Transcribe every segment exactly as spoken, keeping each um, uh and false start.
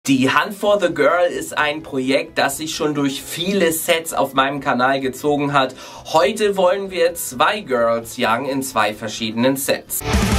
Die Hunt for the Girl ist ein Projekt, das sich schon durch viele Sets auf meinem Kanal gezogen hat. Heute wollen wir zwei Girls jagen in zwei verschiedenen Sets.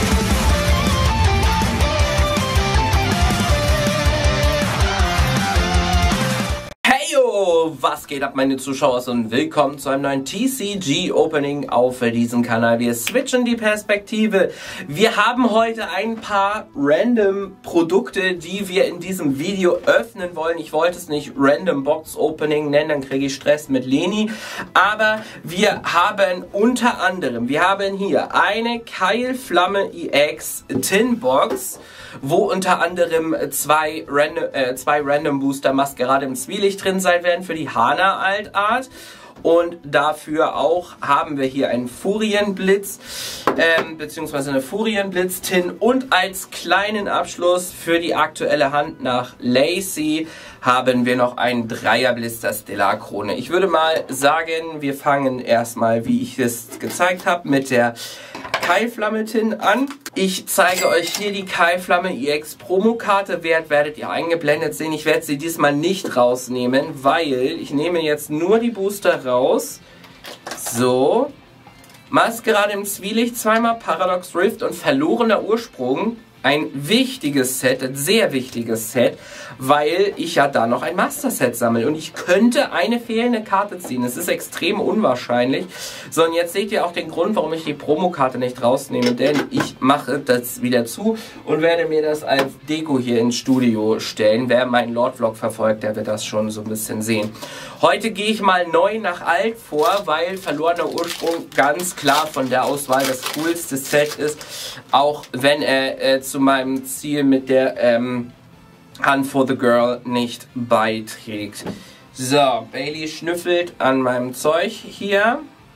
Was geht ab, meine Zuschauer, und willkommen zu einem neuen T C G Opening auf diesem Kanal. Wir switchen die Perspektive. Wir haben heute ein paar random Produkte, die wir in diesem Video öffnen wollen. Ich wollte es nicht Random Box Opening nennen, dann kriege ich Stress mit Leni. Aber wir haben unter anderem, wir haben hier eine Keilflamme E X Tin Box, wo unter anderem zwei Random, äh, zwei Random Booster Maskerade im Zwielicht drin sein werden für die Hana Altart. Und dafür auch haben wir hier einen Furienblitz, ähm, beziehungsweise eine Furienblitz-Tin. Und als kleinen Abschluss für die aktuelle Hand nach Lacey haben wir noch einen Dreierblitz der Stellar-Krone. Ich würde mal sagen, wir fangen erstmal, wie ich es gezeigt habe, mit der Keilflamme-Tin an. Ich zeige euch hier die Keilflamme E X Promokarte. Wert werdet ihr eingeblendet sehen. Ich werde sie diesmal nicht rausnehmen, weil ich nehme jetzt nur die Booster raus. So. Maskerade im Zwielicht, zweimal Paradox Rift und verlorener Ursprung. Ein wichtiges Set, ein sehr wichtiges Set, weil ich ja da noch ein Master-Set sammle und ich könnte eine fehlende Karte ziehen. Es ist extrem unwahrscheinlich. So, und jetzt seht ihr auch den Grund, warum ich die Promokarte nicht rausnehme, denn ich mache das wieder zu und werde mir das als Deko hier ins Studio stellen. Wer meinen Lord-Vlog verfolgt, der wird das schon so ein bisschen sehen. Heute gehe ich mal neu nach alt vor, weil verlorener Ursprung ganz klar von der Auswahl das coolste Set ist, auch wenn er äh, zu meinem Ziel mit der ähm, Hunt for the Girl nicht beiträgt. So, Bailey schnüffelt an meinem Zeug hier.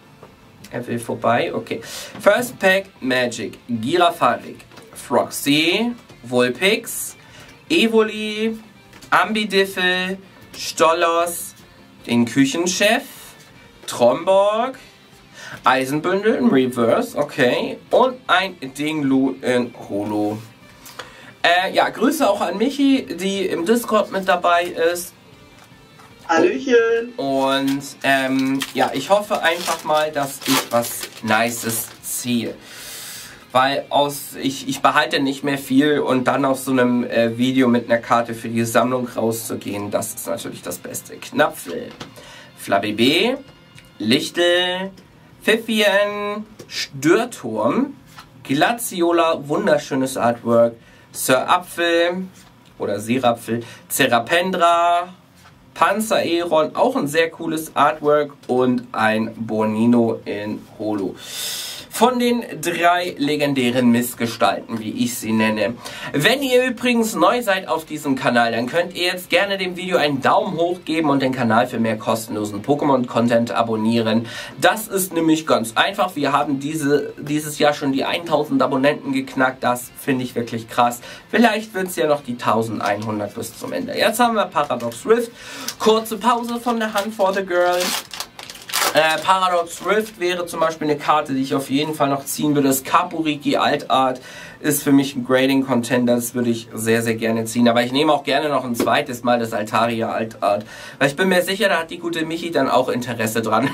Er will vorbei, okay. First Pack Magic, Girafarik, Froxy, Vulpix, Evoli, Ambidiffel, Stolos, den Küchenchef, Tromborg, Eisenbündel im Reverse, okay. Und ein Dinglu in Holo. Äh, ja, Grüße auch an Michi, die im Discord mit dabei ist. Hallöchen! Und ähm, ja, ich hoffe einfach mal, dass ich was Nices ziehe. Weil aus ich, ich behalte nicht mehr viel und dann aus so einem äh, Video mit einer Karte für die Sammlung rauszugehen, das ist natürlich das Beste. Knapfel, Flabébé, Lichtel, Pfiffien, Störturm, Glaciola, wunderschönes Artwork, Sir Apfel oder Sirapfel, Cerapendra, Panzereron, auch ein sehr cooles Artwork und ein Bonino in Holo. Von den drei legendären Missgestalten, wie ich sie nenne. Wenn ihr übrigens neu seid auf diesem Kanal, dann könnt ihr jetzt gerne dem Video einen Daumen hoch geben und den Kanal für mehr kostenlosen Pokémon-Content abonnieren. Das ist nämlich ganz einfach. Wir haben diese, dieses Jahr schon die tausend Abonnenten geknackt. Das finde ich wirklich krass. Vielleicht wird es ja noch die elfhundert bis zum Ende. Jetzt haben wir Paradox Rift. Kurze Pause von der Hunt for the Girl. Äh, Paradox Rift wäre zum Beispiel eine Karte, die ich auf jeden Fall noch ziehen würde. Das Kapuriki Altart ist für mich ein Grading-Contender, das würde ich sehr, sehr gerne ziehen. Aber ich nehme auch gerne noch ein zweites Mal das Altaria Altart. Weil ich bin mir sicher, da hat die gute Michi dann auch Interesse dran.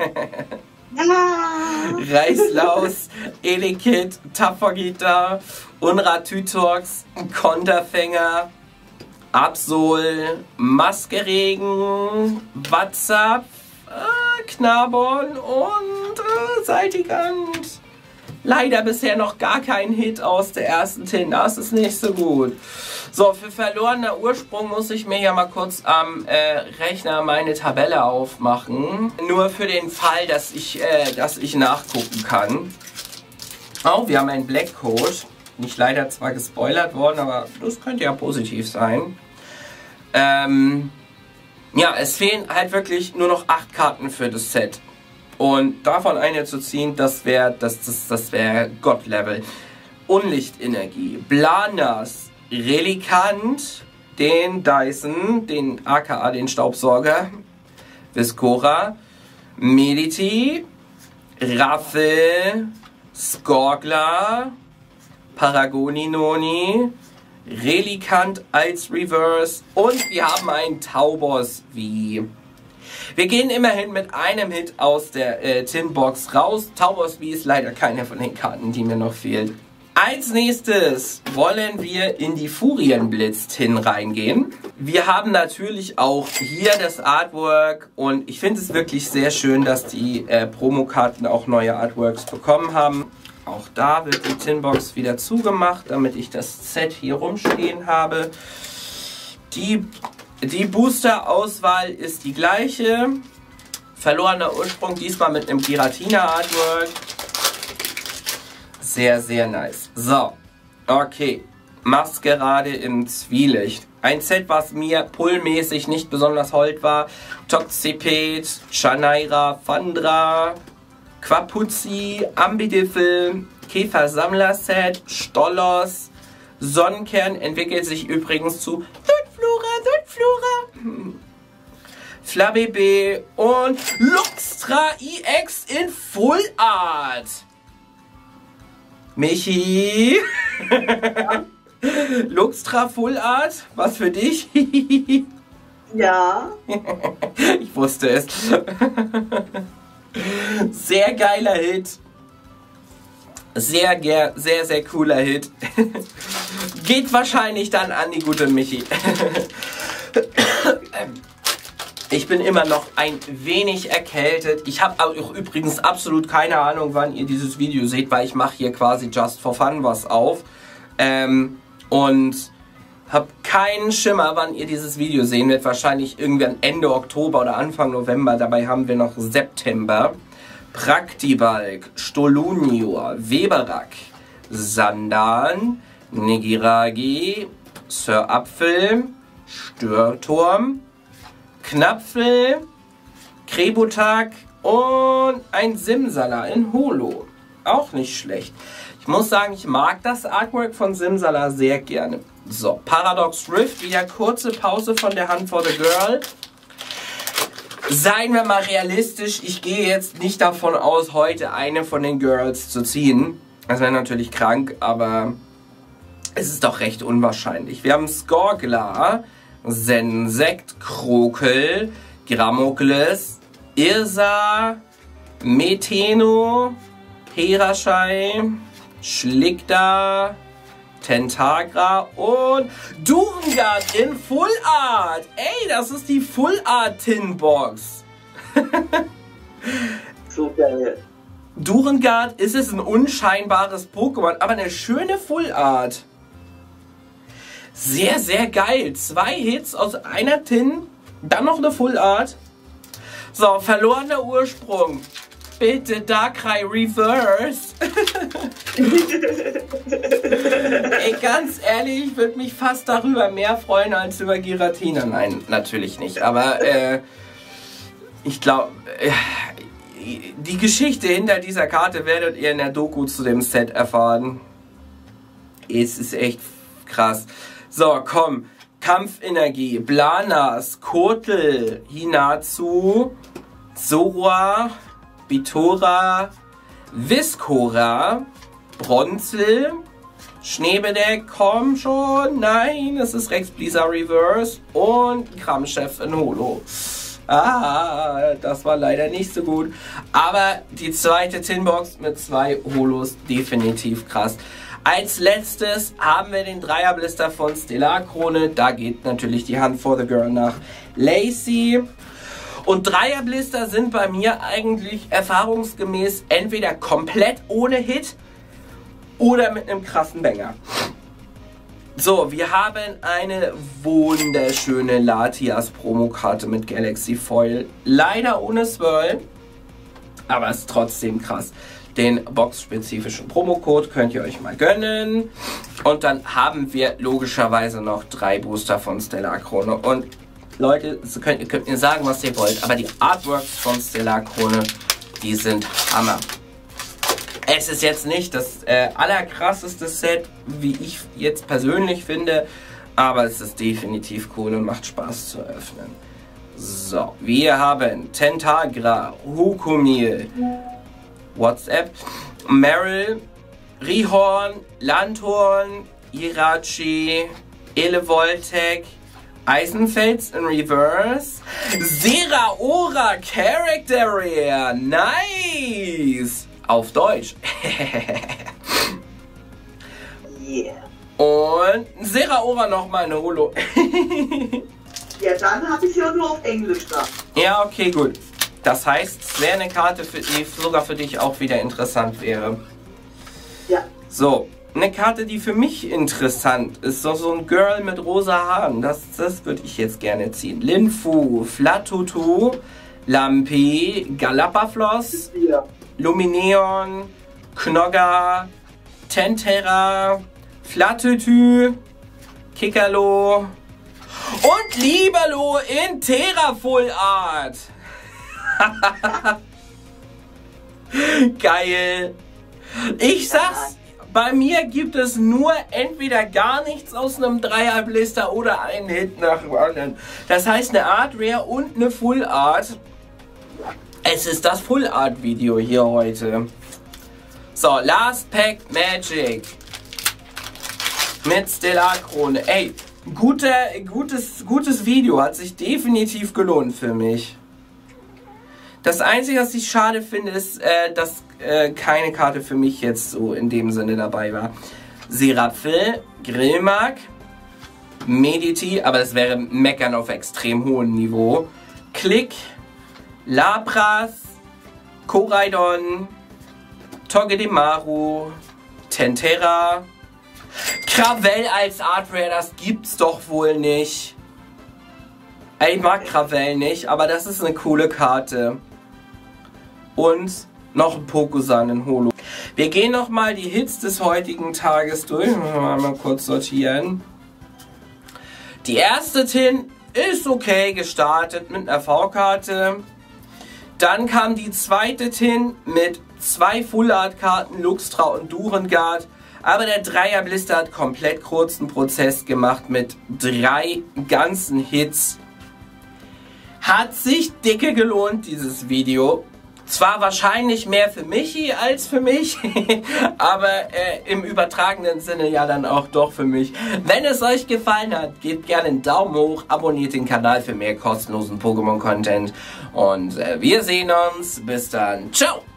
Reißlaus, Elekid, Tapfergita, Unratütox, Konterfänger, Absol, Maskeregen, WhatsApp, Knabon und äh, Saltigand. Leider bisher noch gar kein Hit aus der ersten Tin. Das ist nicht so gut. So, für verlorener Ursprung muss ich mir ja mal kurz am äh, Rechner meine Tabelle aufmachen. Nur für den Fall, dass ich, äh, dass ich nachgucken kann. Oh, wir haben einen Black Code. Nicht leider zwar gespoilert worden, aber das könnte ja positiv sein. Ähm... Ja, es fehlen halt wirklich nur noch acht Karten für das Set. Und davon eine zu ziehen, das wäre das, das, das wär Gott-Level. Unlichtenergie, Blanas, Relikant, den Dyson, den aka den Staubsauger, Viscora, Mediti, Raffel, Skorgler, Paragoninoni, Relikanth als Reverse und wir haben einen Taubos V. Wir gehen immerhin mit einem Hit aus der äh, Tin-Box raus. Taubos V ist leider keine von den Karten, die mir noch fehlt. Als nächstes wollen wir in die Furienblitz-Tin reingehen. Wir haben natürlich auch hier das Artwork und ich finde es wirklich sehr schön, dass die äh, Promokarten auch neue Artworks bekommen haben. Auch da wird die Tin-Box wieder zugemacht, damit ich das Set hier rumstehen habe. Die, die Booster-Auswahl ist die gleiche. Verlorener Ursprung, diesmal mit einem Giratina-Artwork. Sehr, sehr nice. So, okay. Maskerade im Zwielicht. Ein Set, was mir pullmäßig nicht besonders hold war. Toxipet, Chanaira, Fandra, Quapuzzi, Ambidiffel, Käfersammler-Set, Stollos, Sonnenkern entwickelt sich übrigens zu Sudflora, Sudflora, hm. Flabébé und Luxtra E X in Full Art. Michi, Luxtra Full Art, was für dich? Ja. Ich wusste es. Sehr geiler Hit. Sehr, sehr, sehr cooler Hit. Geht wahrscheinlich dann an die gute Michi. Ich bin immer noch ein wenig erkältet. Ich habe auch übrigens absolut keine Ahnung, wann ihr dieses Video seht, weil ich mache hier quasi just for fun was auf. Ähm, und habe keinen Schimmer, wann ihr dieses Video sehen werdet. Wahrscheinlich irgendwann Ende Oktober oder Anfang November. Dabei haben wir noch September. Praktibalk, Stolunior, Weberak, Sandan, Nigiragi, Sir Apfel, Störturm, Knapfel, Krebutak und ein Simsala in Holo. Auch nicht schlecht. Ich muss sagen, ich mag das Artwork von Simsala sehr gerne. So, Paradox Rift, wieder kurze Pause von der Hunt for the Girl. Seien wir mal realistisch, ich gehe jetzt nicht davon aus, heute eine von den Girls zu ziehen. Das wäre natürlich krank, aber es ist doch recht unwahrscheinlich. Wir haben Skorgla, Sensekt, Krokel, Gramokles, Irsa, Meteno, Heraschei, Schlickda, Tentagra und Durengard in Full Art. Ey, das ist die Full Art Tin Box. So geil. Durengard ist es ein unscheinbares Pokémon, aber eine schöne Full Art. Sehr, sehr geil. Zwei Hits aus einer Tin, dann noch eine Full Art. So, verlorener Ursprung. Bitte Darkrai Reverse. Ey, ganz ehrlich, ich würde mich fast darüber mehr freuen als über Giratina. Nein, natürlich nicht. Aber äh, ich glaube, äh, die Geschichte hinter dieser Karte werdet ihr in der Doku zu dem Set erfahren. Es ist echt krass. So, komm. Kampfenergie, Blanas, Kotel, Hinatsu, Zoroa, Bitora, Viscora, Bronzel, Schneebedeck, komm schon, nein, es ist Rex Blizzard Reverse und Kramchef in Holo. Ah, das war leider nicht so gut, aber die zweite Tinbox mit zwei Holos definitiv krass. Als letztes haben wir den Dreierblister von Stellarkrone, da geht natürlich die Hunt for the Girl nach Lacey. Und Dreierblister sind bei mir eigentlich erfahrungsgemäß entweder komplett ohne Hit oder mit einem krassen Banger. So, wir haben eine wunderschöne Latias Promokarte mit Galaxy Foil. Leider ohne Swirl, aber ist trotzdem krass. Den boxspezifischen Promocode könnt ihr euch mal gönnen. Und dann haben wir logischerweise noch drei Booster von Stellarkrone. Und Leute, so könnt, ihr könnt mir sagen, was ihr wollt, aber die Artworks von Stellarkrone, die sind Hammer. Es ist jetzt nicht das äh, allerkrasseste Set, wie ich jetzt persönlich finde, aber es ist definitiv cool und macht Spaß zu öffnen. So, wir haben Tentagra, Hukumil, WhatsApp, Meryl, Rihorn, Landhorn, Irachi, Elevoltec, Eisenfels in Reverse, Zeraora Character Rare, nice! Auf Deutsch. Yeah. Und Zeraora nochmal eine Holo. Ja, dann habe ich ja nur auf Englisch da. Ja, okay, gut. Das heißt, es wäre eine Karte, für, die sogar für dich auch wieder interessant wäre. Ja. So, eine Karte, die für mich interessant ist. So, so ein Girl mit rosa Haaren. Das, das würde ich jetzt gerne ziehen. Linfu, Flatutu, Lampe, Galapafloss, Ja. Lumineon, Knogger, Tentera, Flatutü, Kikalo und Libero in Terrafull Art. Geil. Ich sag's, bei mir gibt es nur entweder gar nichts aus einem Dreier-Blister oder einen Hit nach dem anderen. Das heißt eine Art Rare und eine Full Art. Es ist das Full Art Video hier heute. So, Last Pack Magic. Mit Stellarkrone. Ey, gute, gutes, gutes Video. Hat sich definitiv gelohnt für mich. Das Einzige, was ich schade finde, ist, äh, dass äh, keine Karte für mich jetzt so in dem Sinne dabei war. Serapfel, Grillmark, Mediti, aber das wäre Meckern auf extrem hohem Niveau. Klick, Lapras, Koraidon, Togedemaru, Tentera, Kravell als Art Rare, das gibt's doch wohl nicht. Ich mag Kravell nicht, aber das ist eine coole Karte. Und noch ein Pokusan in Holo. Wir gehen nochmal die Hits des heutigen Tages durch. Mal, mal kurz sortieren. Die erste Tin ist okay gestartet mit einer V-Karte. Dann kam die zweite Tin mit zwei Full-Art-Karten, Luxtra und Durengard. Aber der Dreier-Blister hat komplett kurzen Prozess gemacht mit drei ganzen Hits. Hat sich dicke gelohnt, dieses Video. Zwar wahrscheinlich mehr für Michi als für mich, aber äh, im übertragenen Sinne ja dann auch doch für mich. Wenn es euch gefallen hat, gebt gerne einen Daumen hoch, abonniert den Kanal für mehr kostenlosen Pokémon-Content und äh, wir sehen uns. Bis dann. Ciao!